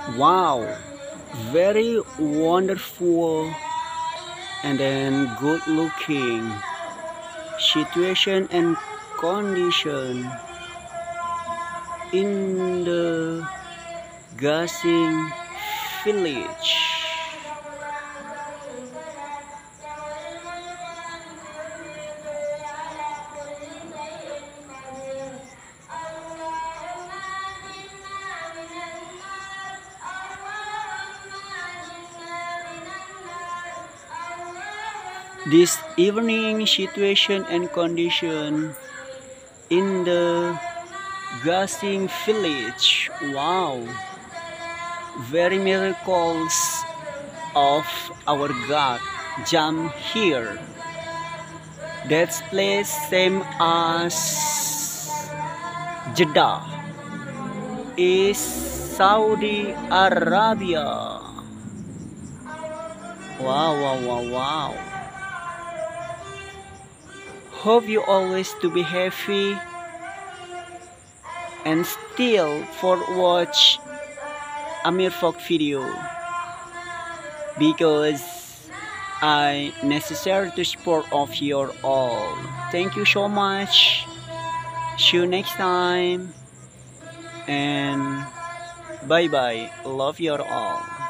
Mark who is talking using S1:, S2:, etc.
S1: Wow, very wonderful and then good looking situation and condition in the gasing village. This evening situation and condition in the gasing village. Wow, very miracles of our God jump here. That's place same as Jeddah is Saudi Arabia. Wow, wow, wow, wow. Hope you always to be happy and still for watch Amir Folk video because I necessary to support of your all. Thank you so much. See you next time and bye bye. Love your all.